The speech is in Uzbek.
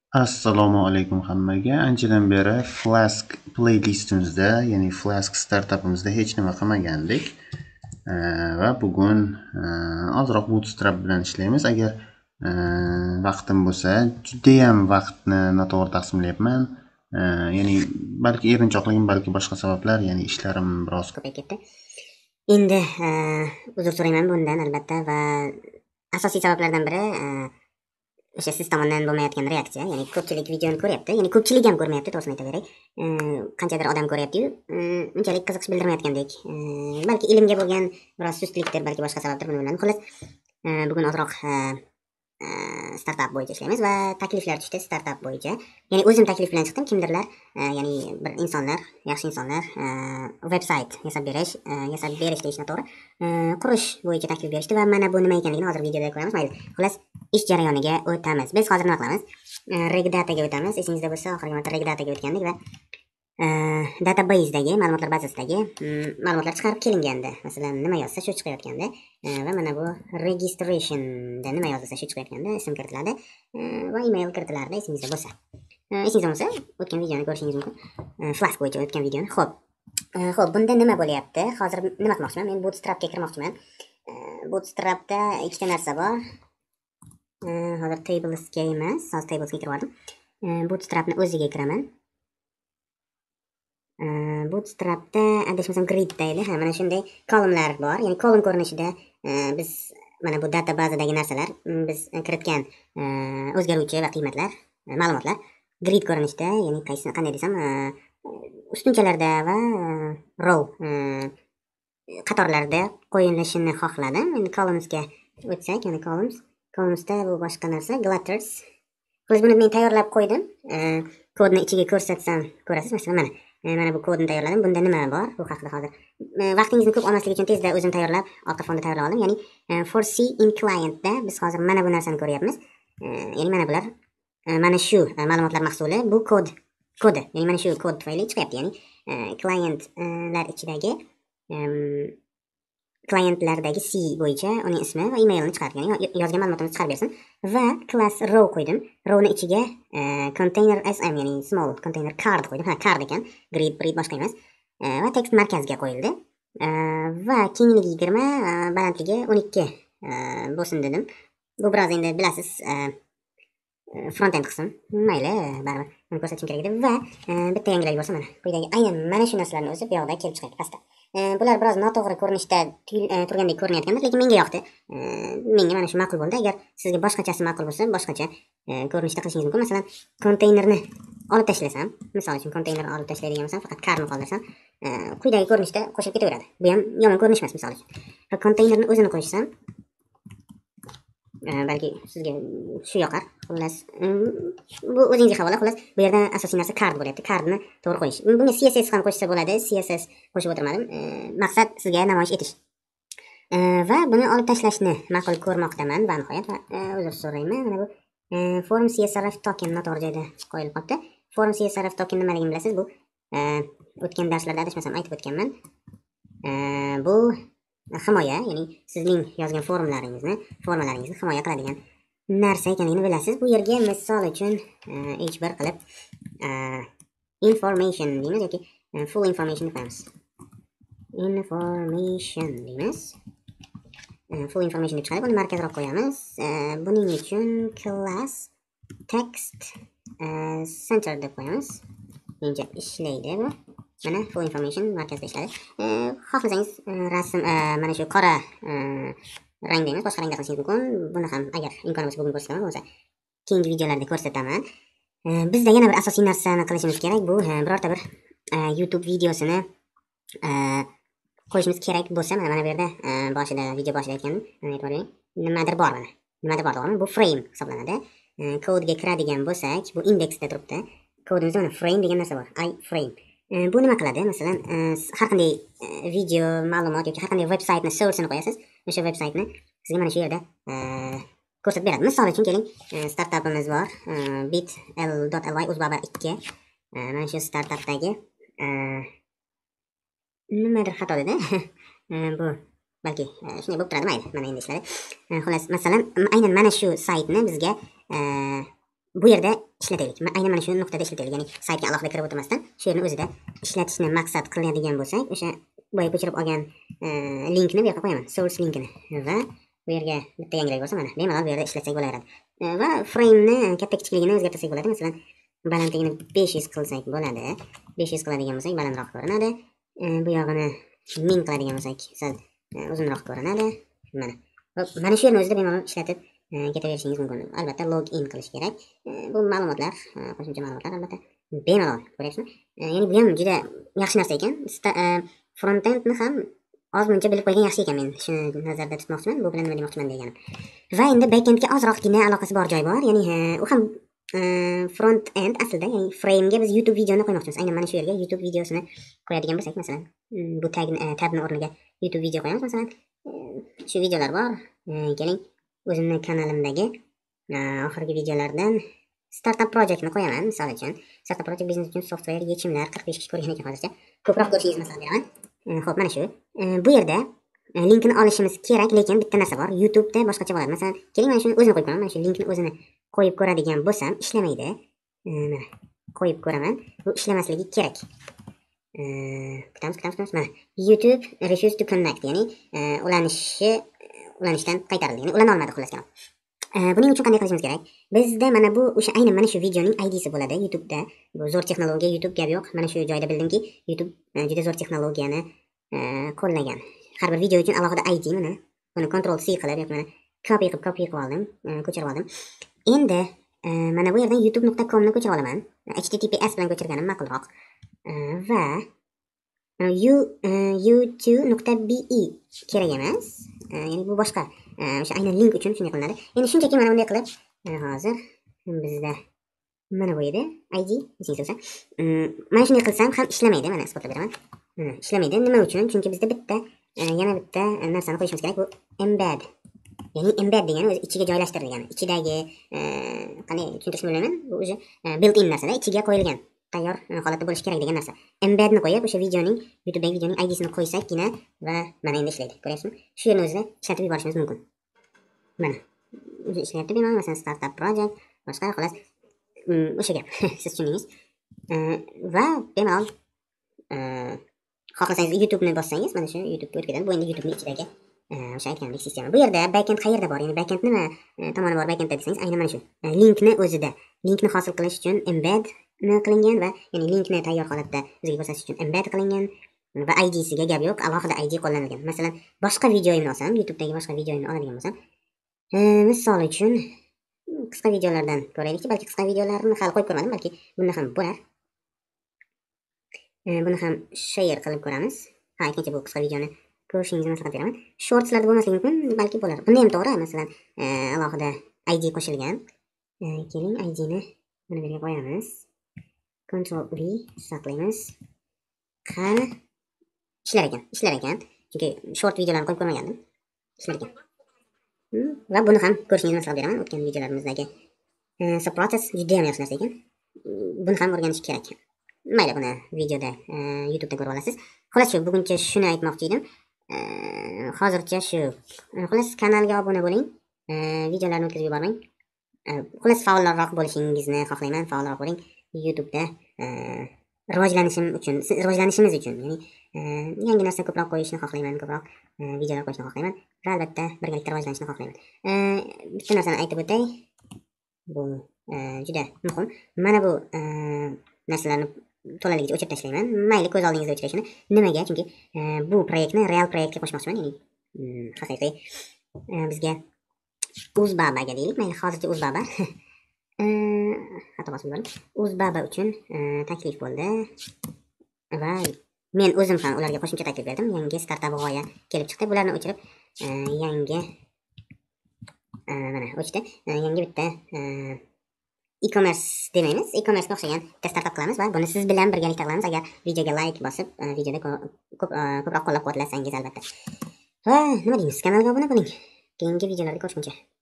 Assalomu alaykum hammaga. Anchadan beri Flask playlistimizda, ya'ni Flask startapimizda hech nima qilmagandik. Va bugun ozroq Bootstrap bilan ishlaymiz. Agar vaqtim bo'lsa, judayam vaqtni noto'g'ri taqsimlayapman. Ya'ni balki erinchoqligim, balki boshqa sabablar, ya'ni ishlarim biroz ko'payib ketdi. Endi uzr so'rayman bundan albatta va asosiy sabablardan biri o'sha siz tomonidan bo'lmayotgan reaksiya, ya'ni ko'pchilik videoni ko'ryapti, ya'ni ko'pchilik ham ko'rmayapti, to'g'risini aytaveray. Qanchadir odam ko'ryapti-yu, unchalik qiziqish bildirmayotgandek. Balki ilmga bo'lgan biroz sustlikdir, balki boshqa sababdir, buni bilmadim. Xullas, bugun ozroq startup bo'yicha ishlaymiz va takliflar tushdi startup bo'yicha. Ya'ni o'zim taklif bilan chiqdim, kimdirlar, ya'ni bir insonlar, yaxshi insonlar veb-sayt yasab berish deyishni to'g'ri, qurish bo'yicha taklif berishdi va mana bu nima ekanligini hozir videoda ko'ramiz. Mayli. Xullas, ish jarayoniga o'tamiz. Biz hozir nima qilamiz? Regdataga o'tamiz. Esingizda bo'lsa, oxirgi marta Regdataga o'tgandik va databasedagi, ma'lumotlar bazasidagi ma'lumotlar chiqarib kelingandi. Masalan, nima yozsa shu chiqayotgandi. Va mana bu registrationda nima yozilsa shu chiqayotgandi, ism kiritiladi va email kiritilardi, esingizda bo'lsa. Esingizda bo'lsa, o'tgan videoni ko'rishingiz mumkin. Flask bo'yicha o'tgan videoni. Xo'p, bunda nima bo'lyapti? Hozir nima qilmoqchiman? Men Bootstrapga kirmoqchiman. Bootstrapda ikkita narsa bor. Hozir tablesga emas, hozir tablesga kirib oldim. Bootstrapni o'ziga kiraman. Bootstrapda adashmasam grid deydi. Mana shunday kolumnlar bor. Ya'ni kolumn ko'rinishida biz mana bu data bazadagi narsalar, biz kiritgan o'zgaruvchi va qiymatlar, ma'lumotlar grid ko'rinishida, ya'ni qanday desam, ustunchalarda va row qatorlarda qo'yilishini xohladim. Endi columnsga o'tsak, ya'ni columnsda bu boshqa narsa, glutters. Xullas, buni men tayyorlab qo'ydim. Kodni ichiga ko'rsatsam ko'rasiz, masalan, mana bu kodni tayyorladim. Bunda nima bor? Bu haqida hozir vaqtingizni ko'p olmaslik uchun tezda o'zim tayyorlab, orqa fonda tayyorlab oldim. Ya'ni foresee in clientda biz hozir mana bu narsani ko'ryapmiz. Ya'ni mana bular, mana shu ma'lumotlar mahsuli, bu kodi. Ya'ni mana shu kod tufayli chiqyapti. Ya'ni klientlar ichidagi klientlardagi C bo'yicha uning ismi va emailini chiqargan, yozgan ma'lumotini chiqarib bersin va class row qo'ydim. Rowni ichiga container sm, ya'ni small container card qo'ydim. Card ekan, grid boshqa emas. Va text markazga qo'yildi. Va kengligi 20, balandligi 12 bo'lsin dedim. Bu biroz endi bilasiz, front-end qism. Mayli, baribir buni ko'rsatishim kerak edi va bitta yangilik bo'lsa, mana quyidagi aynan mana shu narsalarni o'zi bu yoqda kelib chiqadi pastda. Bular biroz noto'g'ri ko'rinishda turgandek ko'rinayotgandi, lekin menga yoqdi. Menga mana shu ma'qul bo'ldi. Agar sizga boshqachasi ma'qul bo'lsa, boshqacha ko'rinishda qilishingiz mumkin. Masalan, konteynerni olib tashlasam, misol uchun konteynerni olib tashlaydigan bo'lsam, faqat karni qoldirsam, quyidagi ko'rinishda qo'shilib ketaveradi. Bu ham yomon ko'rinish emas, misol uchun. Konteynerni o'zini qo'shsam, balki sizga shu yoqar. Xullas, bu o'zingizga havola. Xullas, bu yerda asosiy narsa card bo'lyapti. Cardni to'g'ri qo'yish. Bunga CSS ham qo'shsa bo'ladi. CSS qo'shib o'tirmadim. Maqsad sizga namoyish etish. Va buni olib tashlashni ma'qul ko'rmoqdaman va nihoyat uzr so'rayman. Mana bu form CSRF token noto'g'ri joyda qo'yilib qolibdi. Form CSRF token nimaligini bilasiz? Bu o'tgan darslarda adashmasam aytib o'tganman. Bu himoya, ya'ni sizning yozgan formalaringizni himoya qiladigan narsa ekanligini bilasiz. Bu yerga misol uchun h1 qilib information deymiz yoki full information qo'yamiz. Information deymiz. Full information deb chiqadi. Buni markazroq qo'yamiz. Buning uchun class text center deb qo'yamiz. Menimcha ishlaydi bu. Mana full information markazda ishladi. Xohlasangiz rasm mana shu qora rangda emas, boshqa rangda qilishingiz mumkin. Buni ham agar imkon bo'lsa bugun ko'rsataman, bo'lsa keyingi videolarda ko'rsataman. Bizda yana bir asosiy narsani qilishimiz kerak. Bu birorta bir YouTube videosini qo'yishimiz kerak bo'lsa, mana bu yerda video boshida aytgandim. Mana e'tibor bering. Nimadir bor mana. To'g'rimi? Bu frame hisoblanadi. Kodga kiradigan bo'lsak, bu indeksda turibdi. Kodimizda mana frame degan narsa bor. iframe. Bu nima qiladi? Masalan, har qanday video, ma'lumot yoki har qanday veb-saytni source'ini qo'yasiz. O'sha veb-saytni sizga mana shu yerda ko'rsatib beradi. Misol uchun keling, startapimiz bor. bit.ly uzbaba 2. Mana shu startapdagi nimadir xato dedi. Bu balki shunday bo'lib turadi, mayli. Mana endi ishladi. Xullas, masalan, aynan mana shu saytni bizga bu yerda ishlataylik. Aynan mana shu nuqtada ishlataylik. Ya'ni saytga alohida kirib o'tmasdan shu yerni o'zida ishlatishni maqsad qiladigan bo'lsak, o'sha boya ko'chirib olgan linkni bu yoqqa qo'yaman, source linkini va bu yerga bitta yangilik bo'lsa mana bemalol bu yerda ishlatsak bo'laveradi. Va frame-ni katta kichikligini o'zgartirsak bo'ladi. Masalan, balandligini 500 qilsak bo'ladi. 500 qiladigan bo'lsak balandroq ko'rinadi. Bu yog'ini 1000 qiladigan bo'lsak sal uzunroq ko'rinadi. Mana shu yerni o'zida bemalol ishlatib ketaverishingiz mumkin. Albatta login qilish kerak. Bu ma'lumotlar, qo'shimcha ma'lumotlar albatta bemalol, ko'ryapsizmi? Ya'ni bu ham juda yaxshi narsa ekan. Frontendni ham ozmuncha bilib qo'ygan yaxshi ekan, men shuni nazarda tutmoqchiman. Bu bilan nima demoqchiman deganim. Va endi backendga ozroqgina aloqasi bor joy bor. Ya'ni u ham front end aslida, ya'ni frame ga biz YouTube videoni qo'ymoqchimiz. Aynan mana shu yerga YouTube videosini qo'yadigan bo'lsak, masalan, bu tabni o'rniga YouTube video qo'yamiz. Masalan, shu videolar bor. Keling, o'zimni kanalimdagi oxirgi videolardan startup projectni qo'yaman. Misol uchun, startup project biznes uchun software yechimlar 45 kishi ko'rgan ekan hozircha. Ko'proq ko'rishingizni maslahat beraman. Xo'p, mana shu. Bu yerda linkini olishimiz kerak, lekin bitta narsa bor. YouTube'da boshqacha bo'ladi. Masalan, keling mana shuni o'zini qo'yib ko'raman. Mana shu linkni o'zini qo'yib ko'radigan bo'lsam, ishlamaydi. Mana qo'yib ko'raman. Bu ishlamasligi kerak. Kutamiz. Mana YouTube refuse to connect, ya'ni ulanishdan qaytarildi. Ya'ni ulana olmadi xullas kalom. Buning uchun qanday qilishimiz kerak? Bizda mana bu aynan mana shu videoning ID'si bo'ladi YouTube'da. Bu zo'r texnologiya, YouTube gap yo'q. Mana shu joyda bildimki, YouTube juda zo'r texnologiyani qo'llagan. Har bir video uchun alohida ID mana. Buni Ctrl C qilib yoki mana copy qilib oldim, ko'chirib oldim. Endi mana bu yerdan youtube.com ni ko'chirib olaman. HTTPS bilan ko'chirganim ma'qulroq. Va u2.be kerak emas. Ya'ni bu boshqa. O'sha aynan link uchun shunday qilinadi. Endi shunchaki mana bunday qilib, hozir bizda mana bu edi ID, esingiz bo'lsa. Mana shunday qilsam ham ishlamaydi, mana isbotlab beraman. Ishlamaydi. Nima uchun? Chunki bizda yana bitta narsani qo'yishimiz kerak, bu embed. Ya'ni embed degani o'zi ichiga joylashtir degani. Ichidagi qanday tushuntirishni bilmayman. Bu o'zi built-in narsada ichiga qo'yilgan, tayyor holatda bo'lishi kerak degan narsa. Embedni qo'yib, o'sha YouTube'dagi videoning ID'sini qo'ysakgina va mana endi ishlaydi. Ko'ryapsizmi? Shu yerni o'zida ishlatib yuborishimiz mumkin. Mana o'zi ishlayapti bemalol. Masalan, startup project, boshqa xolos o'sha gap. Siz tushundingiz. Va bemalol xohlasangiz YouTube'ni bossangiz, mana shu YouTube'ga o'tkazadi. Bu endi YouTube'ning ichidagi o'sha aytganimdek sistema. Bu yerda backend qayerda bor? Ya'ni backend nima tomoni bor backendda desangiz, aynan mana shu. Linkni o'zida. Linkni hosil qilish uchun embed qilingan va ya'ni linkni tayyor holatda bizga ko'rsatish uchun embed qilingan va ID'siga gap yo'q, alohida ID qo'llanilgan. Masalan, boshqa videoyimni olsam, YouTube'dagi boshqa videoyimni oladigan bo'lsam, misol uchun qisqa videolardan ko'raylikchi, balki qisqa videolarni hali qo'yib ko'rmadim, balki bunda ham bo'lar. Buni ham share qilib ko'ramiz. Ikkinchi bu qisqa videoni ko'rishingizni maslahat beraman. Shortslarda bo'lmasligi mumkin, balki bo'lar. Bunda ham to'g'ri, masalan, alohida ID qo'shilgan. Keling, ID-ni mana bu yerga qo'yamiz. Ctrl V saqlaymiz. Qani ishlar ekan. Chunki short videolarni qo'yib ko'rmagandim. Ishlar ekan. Va buni ham ko'rishingizni maslahat beraman. O'tgan videolarimizdagi process juda ham yaxshi narsa ekan. Buni ham o'rganish kerak. Mayli, buni videoda YouTube'da ko'rib olasiz. Xolos shu buguncha shuni aytmoqchi edim. Hozircha shu. Xolos kanalga obuna bo'ling. Videolarni o'tkazib yubormang. Xolos faolroq bo'lishingizni xohlayman. Faolroq bo'ling. YouTube'da rivojlanishimiz uchun, ya'ni yangi narsa ko'proq qo'yishni xohlayman, ko'proq videolar qo'yishni xohlayman va albatta birgalikda rivojlanishni xohlayman. Bitta narsani aytib o'tay. Bu juda muhim. Mana bu narsalarni to'laligicha o'chirib tashlayman. Mayli, ko'z oldingizda o'chirishini. Nimaga? Chunki bu proyektni real proyektga qo'shmoqchiman, ya'ni haqiqiy bizga Uzbabaga deylik. Mayli, hozircha Uzbaba. Xato bosib yubordim. Uzbaba uchun taklif bo'ldi va men o'zim ham ularga qo'shimcha taklif berdim. Yangi startup g'oya kelib chiqdi. Bularni o'chirib yangi mana o'chdi. Yangi bitta e-commerce demaymiz. E-commerce o'xshagan bitta startup qilamiz va buni siz bilan birgalikda qilamiz. Agar videoga like bosib, videoda ko'proq qo'llab-quvvatlasangiz albatta. Va nima deymiz? Kanalga obuna bo'ling. Keyingi videolarda ko'rishguncha.